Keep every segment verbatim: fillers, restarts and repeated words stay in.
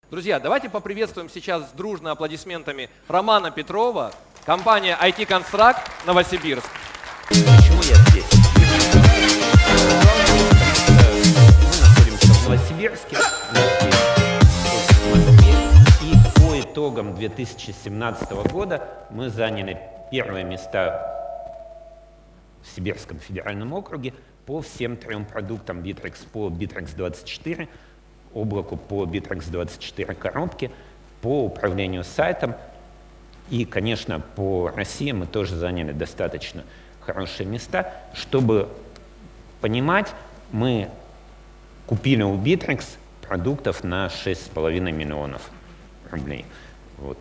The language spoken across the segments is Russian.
Друзья, давайте поприветствуем сейчас дружно аплодисментами Романа Петрова, компания ай ти Construct, Новосибирск. Почему я здесь? Мы находимся в Новосибирске, и по итогам две тысячи семнадцатого года мы заняли первые места в Сибирском федеральном округе по всем трем продуктам Bittrex, по Bittrex двадцать четыре, облаку по Bittrex двадцать четыре коробке, по управлению сайтом. И, конечно, по России мы тоже заняли достаточно хорошие места. Чтобы понимать, мы купили у Bittrex продуктов на шесть с половиной миллионов рублей. Вот.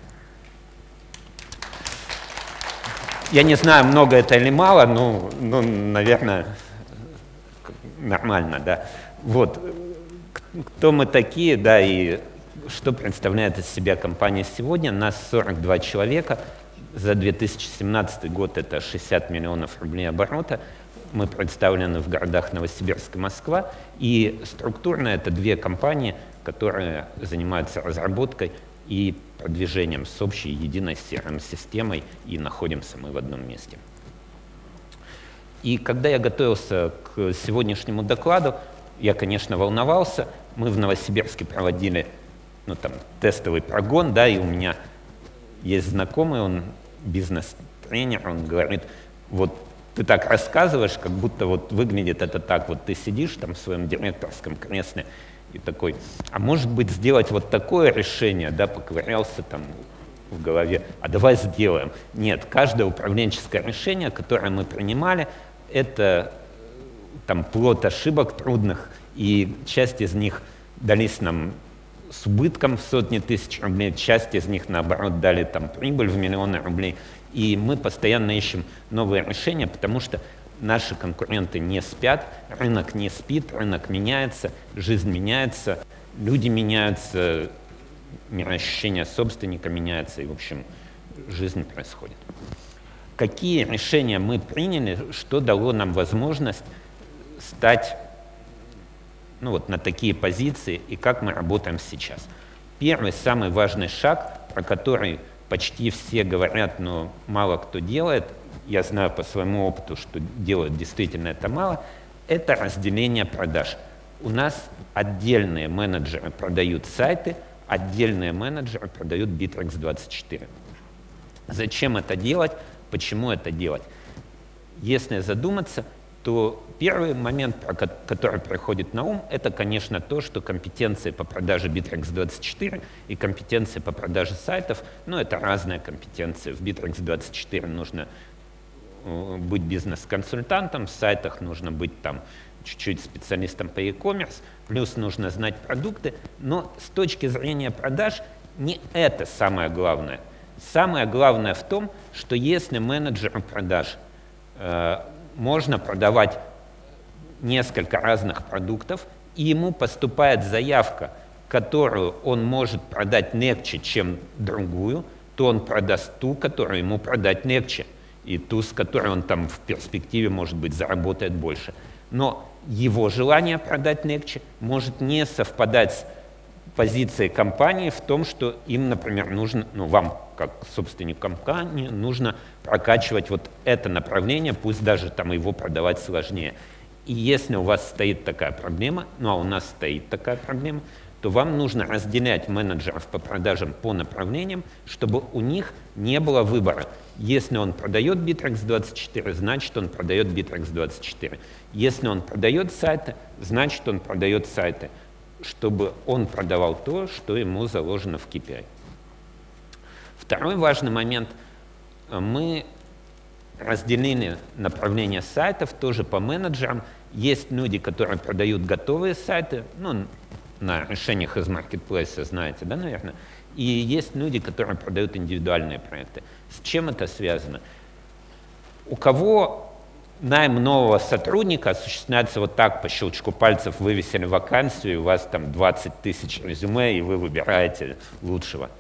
Я не знаю, много это или мало, но, но наверное, нормально, да. Вот. Кто мы такие, да, и что представляет из себя компания сегодня? Нас сорок два человека. За две тысячи семнадцатый год это шестьдесят миллионов рублей оборота. Мы представлены в городах Новосибирск и Москва. И структурно это две компании, которые занимаются разработкой и продвижением с общей единой си ар эм-системой, и находимся мы в одном месте. И когда я готовился к сегодняшнему докладу, я, конечно, волновался. Мы в Новосибирске проводили ну, там, тестовый прогон, да, и у меня есть знакомый, он бизнес-тренер, он говорит, вот ты так рассказываешь, как будто вот выглядит это так, вот ты сидишь там в своем директорском кресле и такой, а может быть сделать вот такое решение, да, поковырялся там в голове, а давай сделаем. Нет, каждое управленческое решение, которое мы принимали, это там плод ошибок трудных, и часть из них дались нам с убытком в сотни тысяч рублей, часть из них, наоборот, дали там прибыль в миллионы рублей. И мы постоянно ищем новые решения, потому что наши конкуренты не спят, рынок не спит, рынок меняется, жизнь меняется, люди меняются, мироощущение собственника меняется, и, в общем, жизнь происходит. Какие решения мы приняли, что дало нам возможность стать ну, вот, на такие позиции и как мы работаем сейчас. Первый, самый важный шаг, про который почти все говорят, но мало кто делает, я знаю по своему опыту, что делают действительно это мало, это разделение продаж. У нас отдельные менеджеры продают сайты, отдельные менеджеры продают Bittrex двадцать четыре. Зачем это делать? Почему это делать? Если задуматься, то первый момент, который приходит на ум, это, конечно, то, что компетенции по продаже Bittrex двадцать четыре и компетенции по продаже сайтов, ну, это разные компетенции. В Bittrex двадцать четыре нужно быть бизнес-консультантом, в сайтах нужно быть там чуть-чуть специалистом по e-commerce, плюс нужно знать продукты, но с точки зрения продаж не это самое главное. Самое главное в том, что если менеджеру продаж э, можно продавать несколько разных продуктов, и ему поступает заявка, которую он может продать легче, чем другую, то он продаст ту, которую ему продать легче, и ту, с которой он там в перспективе, может быть, заработает больше. Но его желание продать легче может не совпадать с позицией компании в том, что им, например, нужно, ну, вам, как собственнику компании, нужно прокачивать вот это направление, пусть даже там его продавать сложнее. И если у вас стоит такая проблема, ну а у нас стоит такая проблема, то вам нужно разделять менеджеров по продажам по направлениям, чтобы у них не было выбора. Если он продает Bittrex двадцать четыре, значит он продает Bittrex двадцать четыре. Если он продает сайты, значит он продает сайты, чтобы он продавал то, что ему заложено в кей пи ай. Второй важный момент. Мы разделили направление сайтов тоже по менеджерам. Есть люди, которые продают готовые сайты, ну, на решениях из маркетплейса, знаете, да, наверное. И есть люди, которые продают индивидуальные проекты. С чем это связано? У кого найм нового сотрудника осуществляется вот так, по щелчку пальцев вывесили вакансию, и у вас там двадцать тысяч резюме, и вы выбираете лучшего.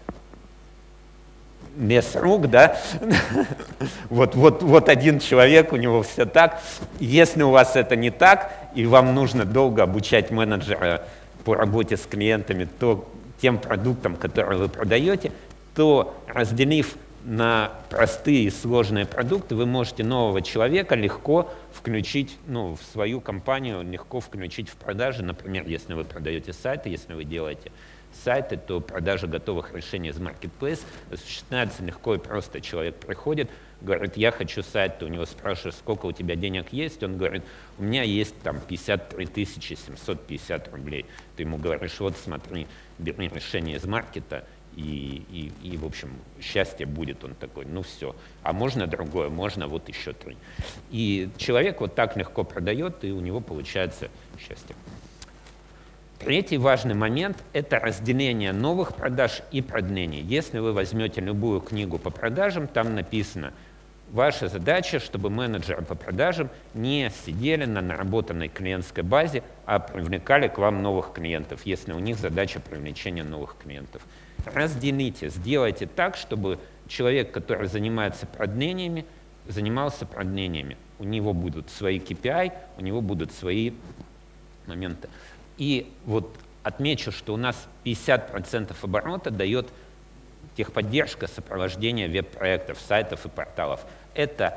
Без рук, да? вот, вот, вот один человек, у него все так. Если у вас это не так, и вам нужно долго обучать менеджера по работе с клиентами, то тем продуктам, которые вы продаете, то, разделив на простые и сложные продукты, вы можете нового человека легко включить, ну, в свою компанию, легко включить в продажи. Например, если вы продаете сайты, если вы делаете сайты, то продажа готовых решений из Marketplace осуществляется легко и просто. Человек приходит, говорит, я хочу сайт, ты у него спрашиваешь, сколько у тебя денег есть, он говорит, у меня есть там пятьдесят три тысячи семьсот пятьдесят рублей. Ты ему говоришь, вот смотри, бери решение из маркета, и, и, и, в общем, счастье будет. Он такой, ну все, а можно другое, можно вот еще три. И человек вот так легко продает, и у него получается счастье. Третий важный момент – это разделение новых продаж и продлений. Если вы возьмете любую книгу по продажам, там написано, ваша задача, чтобы менеджеры по продажам не сидели на наработанной клиентской базе, а привлекали к вам новых клиентов, если у них задача привлечения новых клиентов. Разделите, сделайте так, чтобы человек, который занимается продлениями, занимался продлениями. У него будут свои кей пи ай, у него будут свои моменты. И вот отмечу, что у нас пятьдесят процентов оборота дает техподдержка сопровождения веб-проектов, сайтов и порталов. Это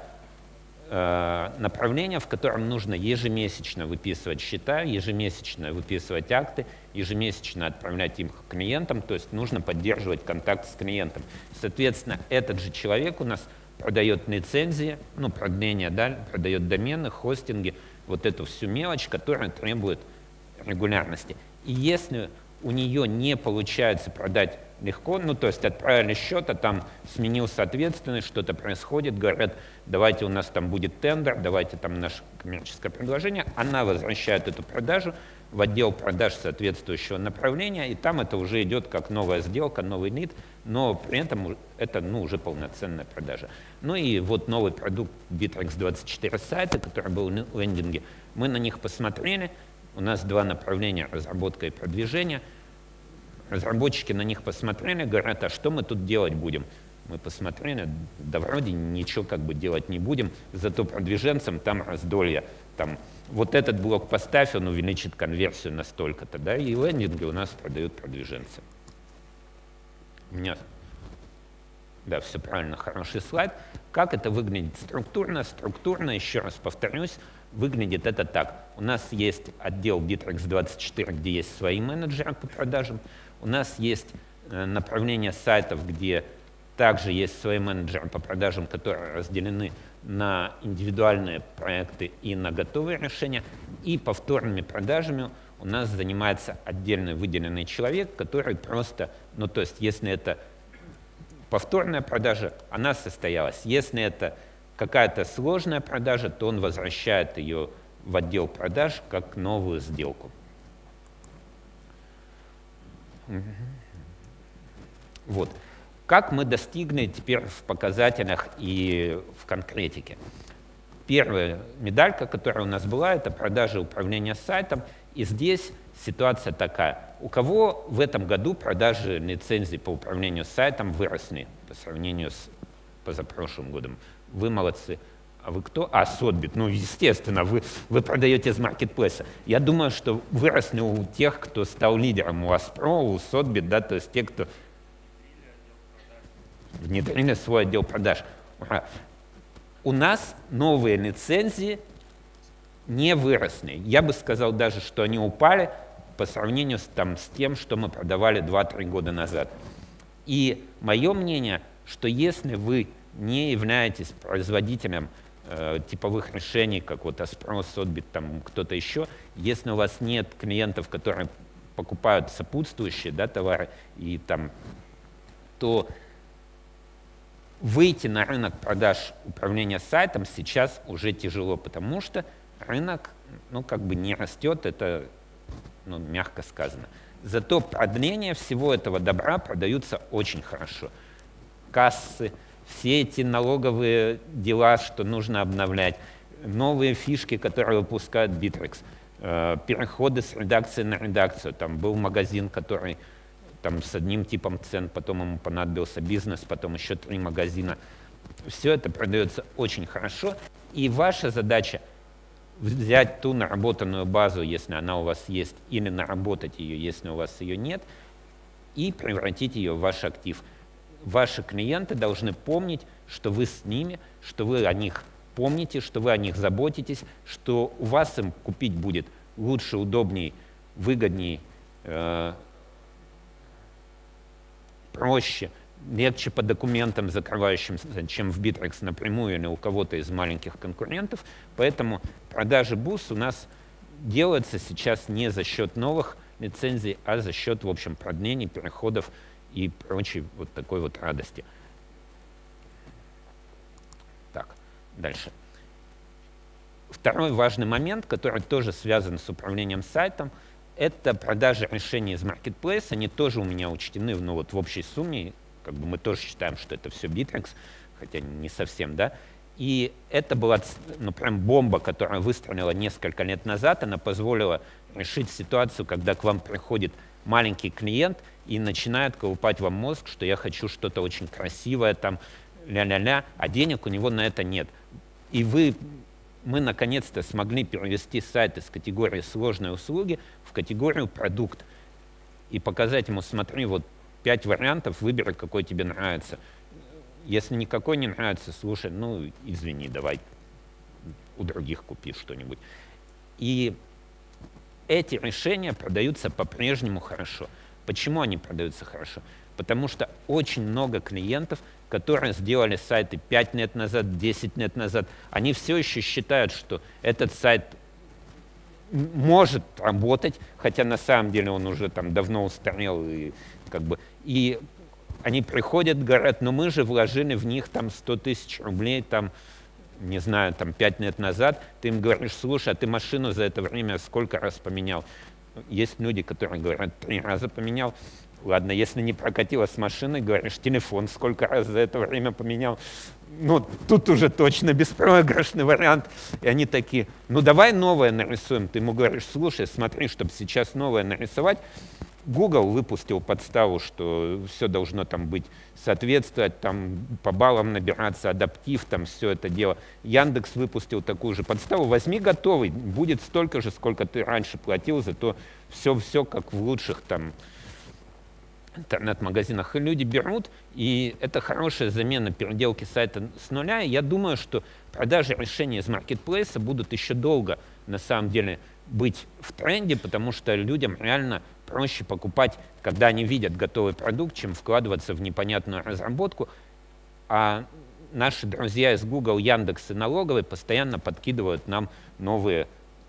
э, направление, в котором нужно ежемесячно выписывать счета, ежемесячно выписывать акты, ежемесячно отправлять им к клиентам, то есть нужно поддерживать контакт с клиентом. Соответственно, этот же человек у нас продает лицензии, ну, продление, да, продает домены, хостинги, вот эту всю мелочь, которая требует регулярности. И если у нее не получается продать легко, ну, то есть отправили счет, а там сменился ответственный, что-то происходит, говорят, давайте у нас там будет тендер, давайте там наше коммерческое предложение, она возвращает эту продажу в отдел продаж соответствующего направления, и там это уже идет как новая сделка, новый лид, но при этом это, ну, уже полноценная продажа. Ну и вот новый продукт Bittrex двадцать четыре сайта, который был в лендинге, мы на них посмотрели. У нас два направления – разработка и продвижение. Разработчики на них посмотрели, говорят, а что мы тут делать будем? Мы посмотрели, да вроде ничего как бы делать не будем, зато продвиженцам там раздолье. Там, вот этот блок поставь, он увеличит конверсию на столько-то, да, и лендинги у нас продают продвиженцы. У меня, да, все правильно, хороший слайд. Как это выглядит структурно? Структурно, еще раз повторюсь, выглядит это так. У нас есть отдел Bittrex двадцать четыре, где есть свои менеджеры по продажам. У нас есть направление сайтов, где также есть свои менеджеры по продажам, которые разделены на индивидуальные проекты и на готовые решения. И повторными продажами у нас занимается отдельный выделенный человек, который просто, ну то есть если это повторная продажа, она состоялась. Если это какая-то сложная продажа, то он возвращает ее в отдел продаж как новую сделку. Вот. Как мы достигли теперь в показателях и в конкретике? Первая медалька, которая у нас была, это продажи управления сайтом. И здесь ситуация такая. У кого в этом году продажи лицензий по управлению сайтом выросли по сравнению с позапрошлым годом? Вы молодцы. А вы кто? А, Сотбит. Ну, естественно, вы, вы продаете из маркетплейса. Я думаю, что выросли у тех, кто стал лидером. У Аспро, у Сотбит, да, то есть те, кто внедрили свой отдел продаж. Ура. У нас новые лицензии не выросли. Я бы сказал даже, что они упали по сравнению с, там, с тем, что мы продавали два-три года назад. И мое мнение, что если вы не являетесь производителем э, типовых решений, как вот Аспро, Сотбит, там кто-то еще, если у вас нет клиентов, которые покупают сопутствующие, да, товары, и, там, то выйти на рынок продаж управления сайтом сейчас уже тяжело, потому что рынок, ну, как бы не растет, это, ну, мягко сказано. Зато продление всего этого добра продаются очень хорошо. Кассы, все эти налоговые дела, что нужно обновлять, новые фишки, которые выпускает Bittrex, э, переходы с редакции на редакцию. Там был магазин, который там, с одним типом цен, потом ему понадобился бизнес, потом еще три магазина. Все это продается очень хорошо. И ваша задача взять ту наработанную базу, если она у вас есть, или наработать ее, если у вас ее нет, и превратить ее в ваш актив. Ваши клиенты должны помнить, что вы с ними, что вы о них помните, что вы о них заботитесь, что у вас им купить будет лучше, удобнее, выгоднее, э, проще, легче по документам закрывающимся, чем в Bittrex напрямую или у кого-то из маленьких конкурентов. Поэтому продажи бус у нас делаются сейчас не за счет новых лицензий, а за счет, в общем, продлений, переходов и прочей вот такой вот радости. Так, дальше. Второй важный момент, который тоже связан с управлением сайтом, это продажи решений из Marketplace. Они тоже у меня учтены, ну, вот в общей сумме. Как бы мы тоже считаем, что это все Bittrex, хотя не совсем, да. И это была, ну, прям бомба, которая выстрелила несколько лет назад. Она позволила решить ситуацию, когда к вам приходит маленький клиент и начинает колупать вам мозг, что я хочу что-то очень красивое, там, ля-ля-ля, а денег у него на это нет. И вы, мы наконец-то смогли перевести сайт из категории «сложные услуги» в категорию «продукт» и показать ему: смотри, вот пять вариантов, выбери, какой тебе нравится. Если никакой не нравится, слушай, ну, извини, давай у других купи что-нибудь. И эти решения продаются по-прежнему хорошо. Почему они продаются хорошо? Потому что очень много клиентов, которые сделали сайты пять лет назад, десять лет назад, они все еще считают, что этот сайт может работать, хотя на самом деле он уже там давно устарел. И, как бы, и они приходят, говорят: ну мы же вложили в них там сто тысяч рублей, там, не знаю, там пять лет назад. Ты им говоришь: слушай, а ты машину за это время сколько раз поменял? Есть люди, которые говорят: три раза поменял. Ладно, если не прокатило с машиной, говоришь: телефон сколько раз за это время поменял? Ну, тут уже точно беспроигрышный вариант. И они такие: ну давай новое нарисуем. Ты ему говоришь: слушай, смотри, чтобы сейчас новое нарисовать, Google выпустил подставу, что все должно там быть соответствовать, там по баллам набираться, адаптив, там все это дело. Яндекс выпустил такую же подставу. Возьми готовый, будет столько же, сколько ты раньше платил, зато все-все как в лучших там интернет-магазинах. И люди берут, и это хорошая замена переделки сайта с нуля. И я думаю, что продажи решений из маркетплейса будут еще долго, на самом деле, быть в тренде, потому что людям реально проще покупать, когда они видят готовый продукт, чем вкладываться в непонятную разработку. А наши друзья из Google, Яндекс и налоговой постоянно подкидывают нам новые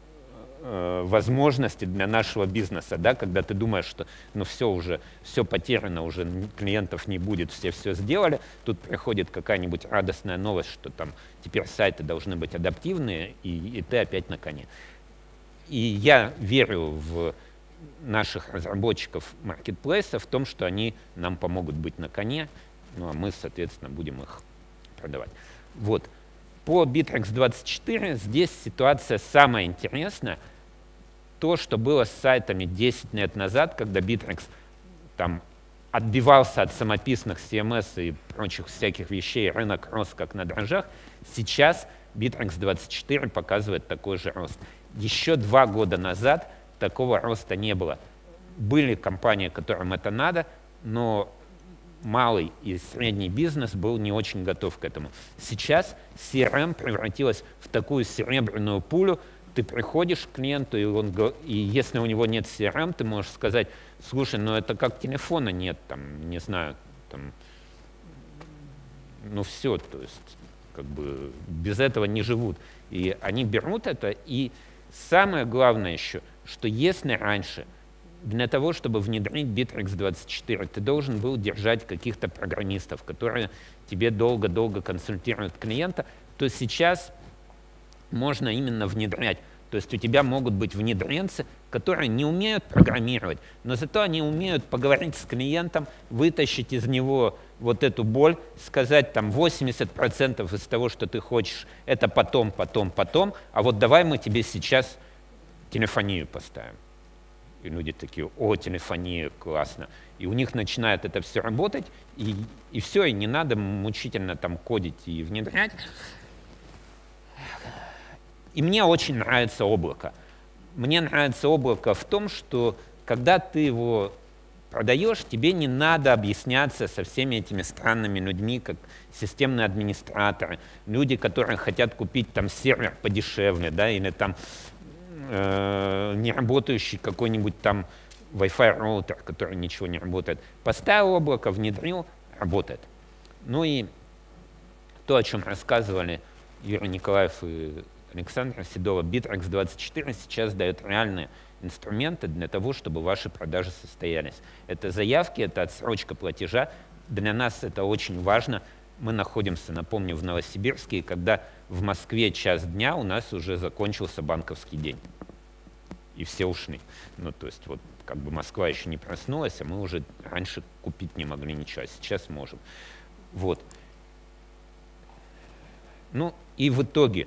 возможности для нашего бизнеса, да, когда ты думаешь, что ну все уже, все потеряно, уже клиентов не будет, все все сделали, тут приходит какая-нибудь радостная новость, что там теперь сайты должны быть адаптивные, и, и ты опять на коне. И я верю в наших разработчиков маркетплейса, в том, что они нам помогут быть на коне, ну а мы, соответственно, будем их продавать. Вот. По Bittrex двадцать четыре здесь ситуация самая интересная. То, что было с сайтами десять лет назад, когда Bittrex там отбивался от самописных си эм эс и прочих всяких вещей, рынок рос как на дрожжах, сейчас Bittrex двадцать четыре показывает такой же рост. Еще два года назад такого роста не было. Были компании, которым это надо, но малый и средний бизнес был не очень готов к этому. Сейчас си эр эм превратилась в такую серебряную пулю. Ты приходишь к клиенту, и, он, и если у него нет си эр эм, ты можешь сказать: слушай, ну это как телефона нет, там, не знаю, там, ну все, то есть как бы без этого не живут. И они берут это, и самое главное еще, что если раньше для того, чтобы внедрить Bittrex двадцать четыре, ты должен был держать каких-то программистов, которые тебе долго-долго консультируют клиента, то сейчас можно именно внедрять. То есть у тебя могут быть внедренцы, которые не умеют программировать, но зато они умеют поговорить с клиентом, вытащить из него вот эту боль, сказать там восемьдесят процентов из того, что ты хочешь, это потом, потом, потом, а вот давай мы тебе сейчас телефонию поставим. И люди такие: о, телефония, классно. И у них начинает это все работать, и, и все, и не надо мучительно там кодить и внедрять. И мне очень нравится облако. Мне нравится облако в том, что когда ты его продаешь, тебе не надо объясняться со всеми этими странными людьми, как системные администраторы, люди, которые хотят купить там сервер подешевле, да, или там э, не работающий какой-нибудь там Wi-Fi роутер, который ничего не работает. Поставил облако, внедрил, работает. Ну и то, о чем рассказывали Юрий Николаев и Александр Седова, Bittrex двадцать четыре сейчас дает реальные инструменты для того, чтобы ваши продажи состоялись. Это заявки, это отсрочка платежа. Для нас это очень важно. Мы находимся, напомню, в Новосибирске, и когда в Москве час дня, у нас уже закончился банковский день. И все ушли. Ну, то есть вот как бы Москва еще не проснулась, а мы уже раньше купить не могли ничего, а сейчас можем. Вот. Ну и в итоге,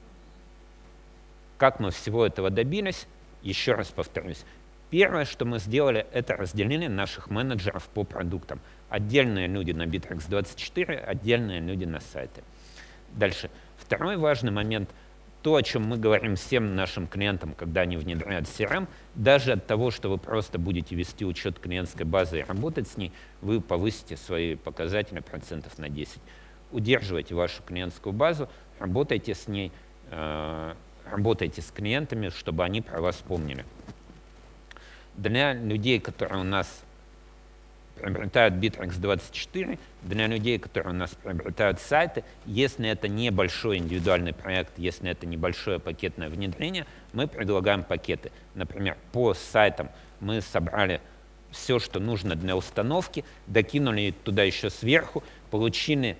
как мы всего этого добились, еще раз повторюсь. Первое, что мы сделали, это разделили наших менеджеров по продуктам. Отдельные люди на Bittrex двадцать четыре, отдельные люди на сайты. Дальше. Второй важный момент. То, о чем мы говорим всем нашим клиентам, когда они внедряют си эр эм, даже от того, что вы просто будете вести учет клиентской базы и работать с ней, вы повысите свои показатели процентов на десять. Удерживайте вашу клиентскую базу, работайте с ней, э, работайте с клиентами, чтобы они про вас помнили. Для людей, которые у нас приобретают Bittrex двадцать четыре, для людей, которые у нас приобретают сайты, если это небольшой индивидуальный проект, если это небольшое пакетное внедрение, мы предлагаем пакеты. Например, по сайтам мы собрали все, что нужно для установки, докинули туда еще сверху, получили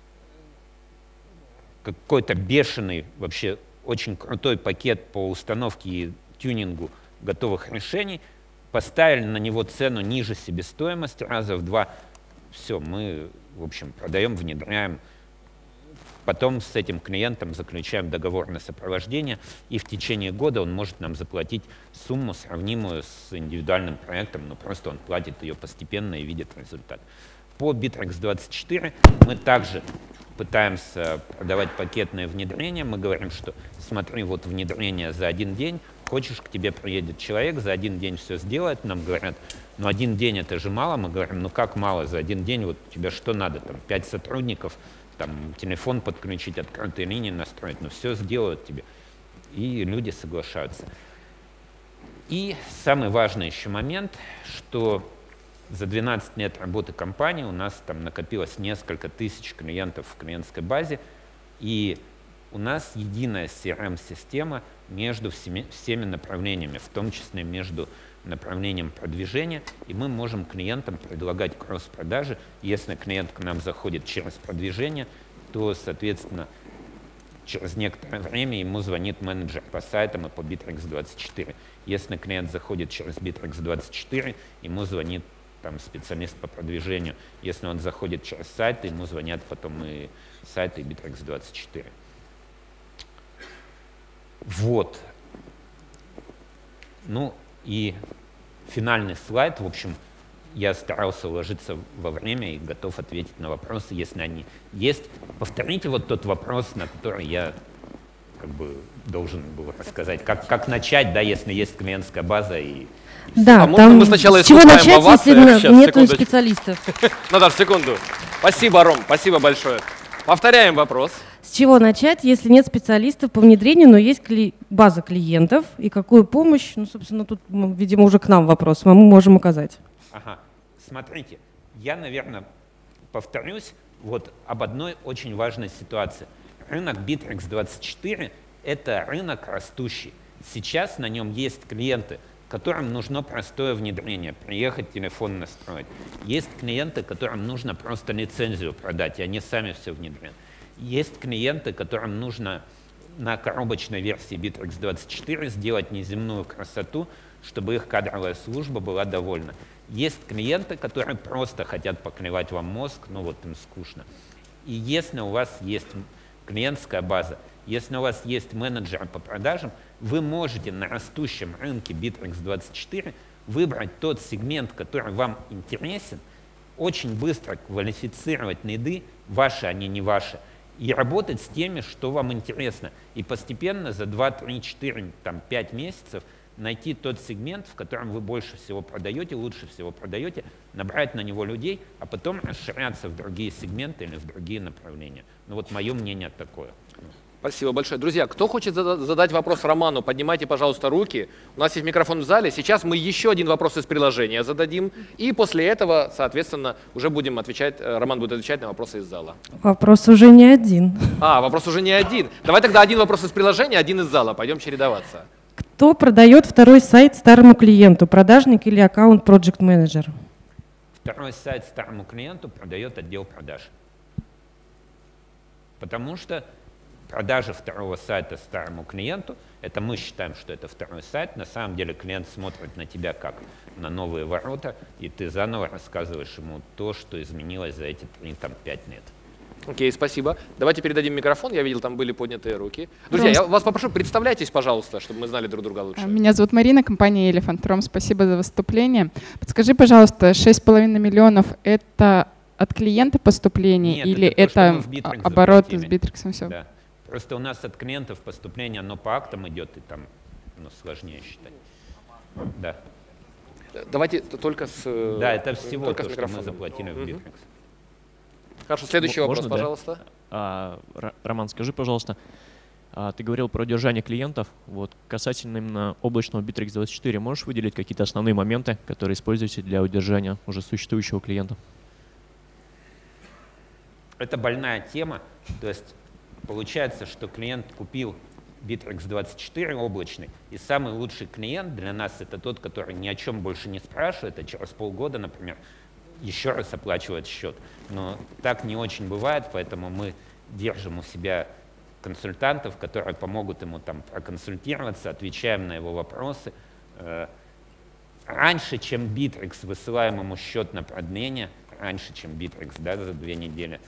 какой-то бешеный, вообще очень крутой пакет по установке и тюнингу готовых решений, поставили на него цену ниже себестоимости, раза в два. Все, мы, в общем, продаем, внедряем. Потом с этим клиентом заключаем договор на сопровождение, и в течение года он может нам заплатить сумму, сравнимую с индивидуальным проектом, но просто он платит ее постепенно и видит результат. По Bittrex двадцать четыре мы также пытаемся продавать пакетное внедрение. Мы говорим, что смотри, вот внедрение за один день, хочешь, к тебе приедет человек, за один день все сделает. Нам говорят, ну один день это же мало. Мы говорим, ну как мало, за один день вот тебе что надо, там пять сотрудников, там телефон подключить, открытые линии настроить, ну все сделают тебе. И люди соглашаются. И самый важный еще момент, что за двенадцать лет работы компании у нас там накопилось несколько тысяч клиентов в клиентской базе, и у нас единая си эр эм-система между всеми, всеми направлениями, в том числе между направлением продвижения, и мы можем клиентам предлагать кросс-продажи. Если клиент к нам заходит через продвижение, то, соответственно, через некоторое время ему звонит менеджер по сайтам и по Bittrex двадцать четыре. Если клиент заходит через Bittrex двадцать четыре, ему звонит там специалист по продвижению. Если он заходит через сайт, ему звонят потом и сайты, и Bittrex двадцать четыре. Вот. Ну и финальный слайд. В общем, я старался уложиться во время и готов ответить на вопросы, если они есть. Повторите вот тот вопрос, на который я как бы должен был рассказать. Как, как начать, да, если есть клиентская база и... Да, а там мы сначала с чего начать, овации? если Сейчас, нет секундочку. специалистов? Наташа, секунду. Спасибо, Ром, спасибо большое. Повторяем вопрос. С чего начать, если нет специалистов по внедрению, но есть кли- база клиентов, и какую помощь, ну, собственно, тут, ну, видимо, уже к нам вопрос, мы можем оказать? Ага. Смотрите, я, наверное, повторюсь вот об одной очень важной ситуации. Рынок Bittrex двадцать четыре – это рынок растущий. Сейчас на нем есть клиенты, которым нужно простое внедрение, приехать, телефон настроить. Есть клиенты, которым нужно просто лицензию продать, и они сами все внедряют. Есть клиенты, которым нужно на коробочной версии Bittrex двадцать четыре сделать неземную красоту, чтобы их кадровая служба была довольна. Есть клиенты, которые просто хотят поклевать вам мозг, ну вот им скучно. И если у вас есть клиентская база, если у вас есть менеджеры по продажам, вы можете на растущем рынке Bittrex двадцать четыре выбрать тот сегмент, который вам интересен, очень быстро квалифицировать лиды, ваши они, не ваши, и работать с теми, что вам интересно. И постепенно за два, три, четыре, там, пять месяцев найти тот сегмент, в котором вы больше всего продаете, лучше всего продаете, набрать на него людей, а потом расширяться в другие сегменты или в другие направления. Ну вот мое мнение такое. Спасибо большое. Друзья, кто хочет задать вопрос Роману, поднимайте, пожалуйста, руки. У нас есть микрофон в зале. Сейчас мы еще один вопрос из приложения зададим. И после этого, соответственно, уже будем отвечать, Роман будет отвечать на вопросы из зала. Вопрос уже не один. А, вопрос уже не один. Давай тогда один вопрос из приложения, один из зала. Пойдем чередоваться. Кто продает второй сайт старому клиенту, продажник или аккаунт Project Manager? Второй сайт старому клиенту продает отдел продаж. Потому что продажа второго сайта старому клиенту, это мы считаем, что это второй сайт. На самом деле клиент смотрит на тебя как на новые ворота, и ты заново рассказываешь ему то, что изменилось за эти пять лет. Окей, спасибо. Давайте передадим микрофон. Я видел, там были поднятые руки. Друзья, я вас попрошу, представляйтесь, пожалуйста, чтобы мы знали друг друга лучше. Меня зовут Марина, компания Elephant. Ром, спасибо за выступление. Подскажи, пожалуйста, шесть с половиной миллионов — это от клиента поступление? Нет, или это, то, это оборот с Битриксом? Все. Да. Просто у нас от клиентов поступление, оно по актам идет, и там ну, сложнее считать. Да. Давайте только с Да, это всего только то, с что мы заплатили в Bittrex. Угу. Хорошо, следующий Можно, вопрос, да? пожалуйста. А, Роман, скажи, пожалуйста, а, ты говорил про удержание клиентов. Вот, касательно именно облачного Bittrex двадцать четыре, можешь выделить какие-то основные моменты, которые используете для удержания уже существующего клиента? Это больная тема. То есть получается, что клиент купил Bittrex двадцать четыре облачный, и самый лучший клиент для нас это тот, который ни о чем больше не спрашивает, а через полгода, например, еще раз оплачивает счет. Но так не очень бывает, поэтому мы держим у себя консультантов, которые помогут ему там проконсультироваться, отвечаем на его вопросы. Раньше, чем Bittrex, высылаем ему счет на продление, раньше, чем Bittrex, да, за две недели,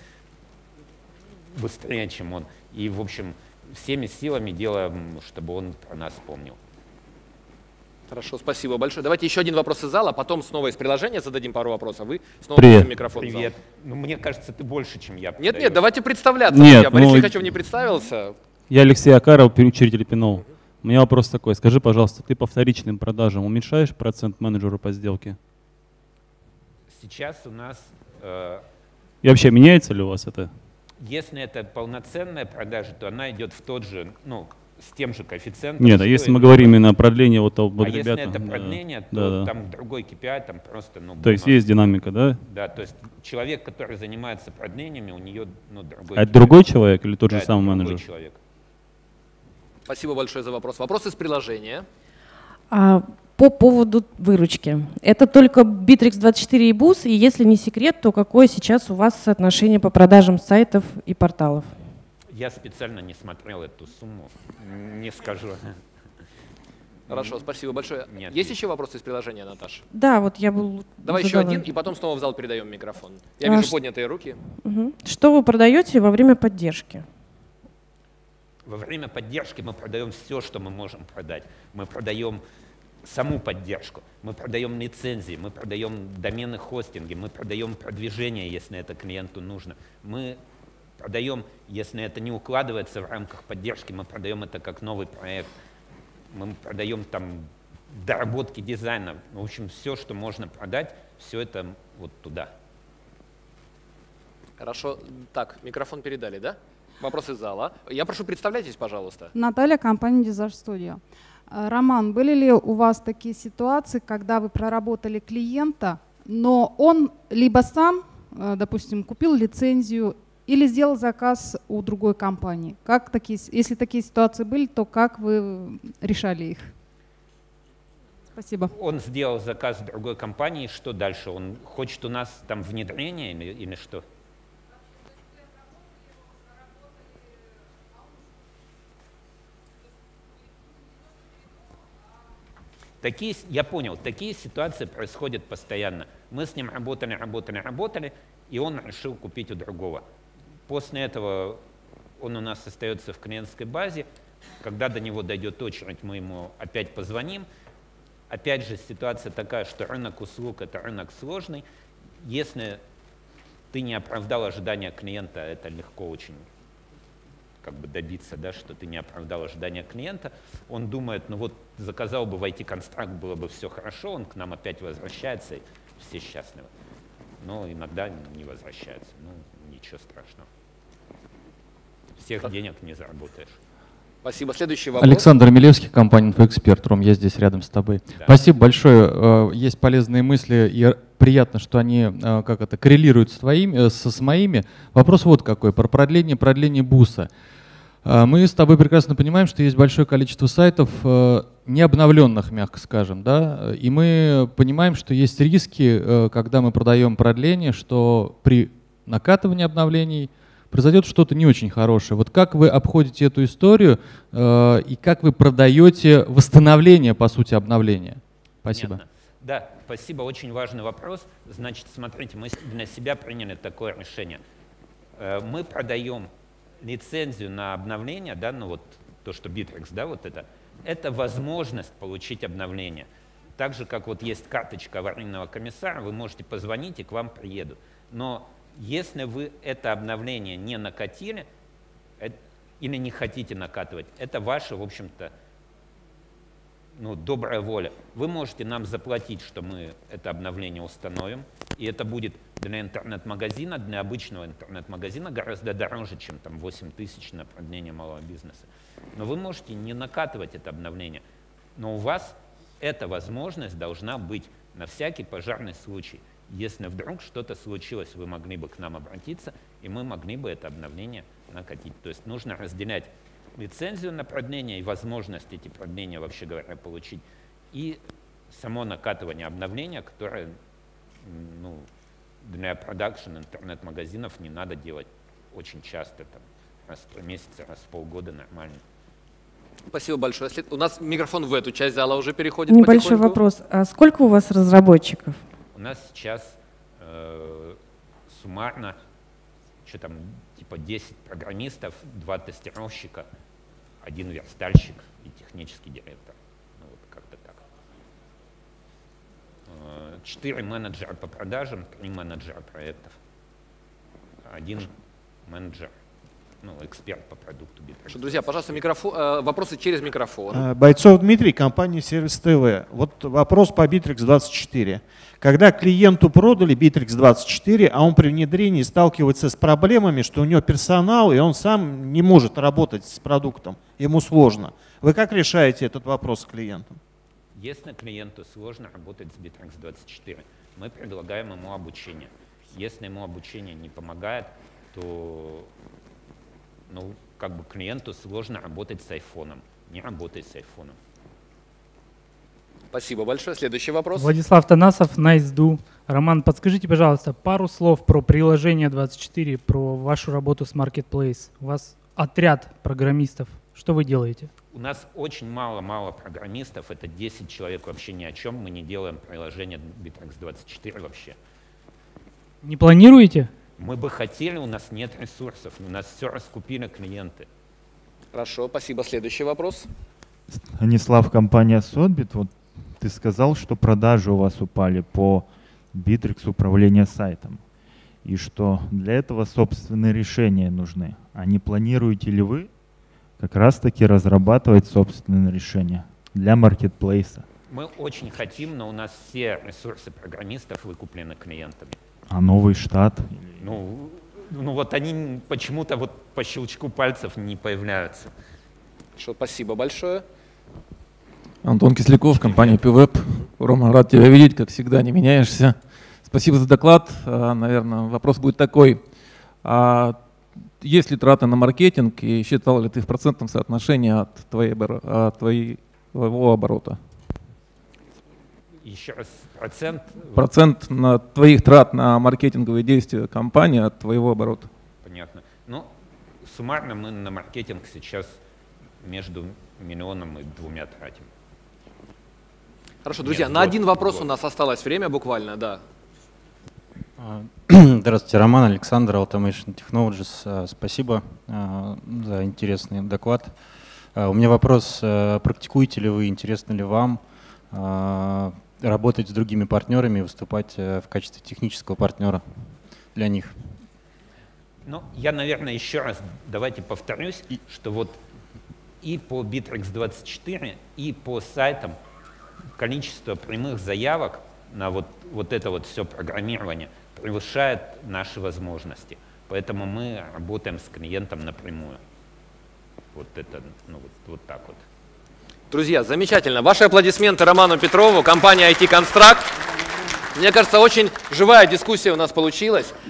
быстрее, чем он. И, в общем, всеми силами делаем, чтобы он про нас помнил. Хорошо, спасибо большое. Давайте еще один вопрос из зала, потом снова из приложения зададим пару вопросов. Вы снова Привет. микрофон. Привет. Ну, мне кажется, ты больше, чем я. Нет, продаю. нет, давайте представляться. Нет, Я, Борис ну, Лихачев не представился. Я Алексей Акаров, учредитель Пинол. У меня вопрос такой. Скажи, пожалуйста, ты по вторичным продажам уменьшаешь процент менеджеру по сделке? Сейчас у нас, э, И вообще меняется ли у вас это? если это полноценная продажа, то она идет в тот же, ну, с тем же коэффициентом. Нет, а если мы говорим именно о продлении, вот, вот а ребята. если это да, продление, да, то да. там другой кей пи ай, там просто, ну, То есть бонус. есть динамика, да? Да, то есть человек, который занимается продлениями, у нее, ну, другой. А это кей пи ай. другой человек или тот Да, же это самый другой менеджер? человек. Спасибо большое за вопрос. Вопрос из приложения. А, по поводу выручки. Это только Bittrex двадцать четыре и Boost, и если не секрет, то какое сейчас у вас соотношение по продажам сайтов и порталов? Я специально не смотрел эту сумму, не скажу. Хорошо, спасибо большое. Нет, Есть есть. еще вопросы из приложения, Наташа? Да, вот я был... Давай еще задала. один, и потом снова в зал передаем микрофон. Я А вижу ш- поднятые руки. Мгм. Что вы продаете во время поддержки? Во время поддержки мы продаем все, что мы можем продать. Мы продаем саму поддержку, мы продаем лицензии, мы продаем домены хостинги, мы продаем продвижение, если это клиенту нужно. Мы продаем, если это не укладывается в рамках поддержки, мы продаем это как новый проект. Мы продаем там доработки дизайна. В общем, все, что можно продать, все это вот туда. Хорошо. Так, микрофон передали, да? Вопрос из зала. Я прошу, представляйтесь, пожалуйста. Наталья, компания Design Studio. Э, Роман, были ли у вас такие ситуации, когда вы проработали клиента, но он либо сам, э, допустим, купил лицензию или сделал заказ у другой компании? Как такие, если такие ситуации были, то как вы решали их? Спасибо. Он сделал заказ в другой компании, что дальше? Он хочет у нас там внедрение или, или что? Такие, я понял, такие ситуации происходят постоянно. Мы с ним работали, работали, работали, и он решил купить у другого. После этого он у нас остается в клиентской базе. Когда до него дойдет очередь, мы ему опять позвоним. Опять же, ситуация такая, что рынок услуг – это рынок сложный. Если ты не оправдал ожидания клиента, это легко очень как бы добиться, да, что ты не оправдал ожидания клиента. Он думает, ну вот заказал бы в ай ти-контракт, было бы все хорошо, он к нам опять возвращается, и все счастливы. Но иногда не возвращается, ну ничего страшного. Всех так. денег не заработаешь. Спасибо. Следующий вопрос. Александр Милевский, компания «Инфоэксперт». Ром, я здесь рядом с тобой. Да. Спасибо большое. Есть полезные мысли, и приятно, что они как это, коррелируют с, твоими, с, с моими. Вопрос вот какой, про продление, продление буса. Мы с тобой прекрасно понимаем, что есть большое количество сайтов, не обновленных, мягко скажем, да, и мы понимаем, что есть риски, когда мы продаем продление, что при накатывании обновлений произойдет что-то не очень хорошее. Вот как вы обходите эту историю э, и как вы продаете восстановление, по сути, обновления? Спасибо. Понятно. Да, спасибо. Очень важный вопрос. Значит, смотрите, мы для себя приняли такое решение. Э, мы продаем лицензию на обновление, да, ну вот то, что Bittrex, да, вот это, это возможность получить обновление. Так же, как вот есть карточка аварийного комиссара, вы можете позвонить, и к вам приедут. Но если вы это обновление не накатили это, или не хотите накатывать, это ваша, в общем-то, ну, добрая воля. Вы можете нам заплатить, что мы это обновление установим, и это будет для интернет-магазина, для обычного интернет-магазина гораздо дороже, чем там восемь тысяч на продление малого бизнеса. Но вы можете не накатывать это обновление, но у вас эта возможность должна быть на всякий пожарный случай. Если вдруг что-то случилось, вы могли бы к нам обратиться, и мы могли бы это обновление накатить. То есть нужно разделять лицензию на продление и возможность эти продления, вообще говоря, получить, и само накатывание обновления, которое ну, для продакшн интернет-магазинов не надо делать очень часто, там, раз в три месяца, раз в полгода нормально. Спасибо большое. У нас микрофон в эту часть зала уже переходит. Небольшой вопрос. А сколько у вас разработчиков? У нас сейчас э, суммарно, что там, типа десять программистов, два тестировщика, один верстальщик и технический директор. Ну, вот как-то так. Четыре менеджера по продажам, три менеджера проектов, один менеджер, ну, эксперт по продукту. Друзья, пожалуйста, микрофон, э, вопросы через микрофон. Бойцов Дмитрий, компания Сервис ТВ. Вот вопрос по Bittrex двадцать четыре. Когда клиенту продали Bittrex двадцать четыре, а он при внедрении сталкивается с проблемами, что у него персонал, и он сам не может работать с продуктом, ему сложно. Вы как решаете этот вопрос с клиентом? Если клиенту сложно работать с Bittrex двадцать четыре, мы предлагаем ему обучение. Если ему обучение не помогает, то ну, как бы клиенту сложно работать с айфоном. Не работай с айфоном. Спасибо большое. Следующий вопрос. Владислав Танасов, NiceDo. Роман, подскажите, пожалуйста, пару слов про приложение двадцать четыре, про вашу работу с Marketplace. У вас отряд программистов. Что вы делаете? У нас очень мало-мало программистов. Это десять человек, вообще ни о чем. Мы не делаем приложение Bittrex двадцать четыре вообще. Не планируете? Мы бы хотели, у нас нет ресурсов, у нас все раскупили клиенты. Хорошо, спасибо. Следующий вопрос. Станислав, компания Sotbit. Вот ты сказал, что продажи у вас упали по Bittrex управления сайтом, и что для этого собственные решения нужны. А не планируете ли вы как раз-таки разрабатывать собственные решения для маркетплейса? Мы очень хотим, но у нас все ресурсы программистов выкуплены клиентами. А новый штат? Ну, ну вот они почему-то вот по щелчку пальцев не появляются. Что, спасибо большое. Антон Кисляков, компания пи-веб. Рома, рад тебя видеть, как всегда, не меняешься. Спасибо за доклад. Наверное, вопрос будет такой. Есть ли траты на маркетинг и считал ли ты в процентном соотношении от, твоей, от твоего оборота? Еще раз, процент? Процент на твоих трат на маркетинговые действия компании от твоего оборота. Понятно. Ну, суммарно мы на маркетинг сейчас между миллионом и двумя тратим. Хорошо, друзья, Нет, на один вопрос год. У нас осталось время буквально, да. Здравствуйте, Роман, Александр, Automation Technologies. Спасибо за интересный доклад. У меня вопрос, практикуете ли вы, интересно ли вам работать с другими партнерами и выступать в качестве технического партнера для них? Ну, я, наверное, еще раз давайте повторюсь, и... что вот и по Bittrex двадцать четыре, и по сайтам количество прямых заявок на вот, вот это вот все программирование превышает наши возможности. Поэтому мы работаем с клиентом напрямую. Вот это, ну вот, вот так вот. Друзья, замечательно. Ваши аплодисменты Роману Петрову, компания ай ти Construct. Мне кажется, очень живая дискуссия у нас получилась.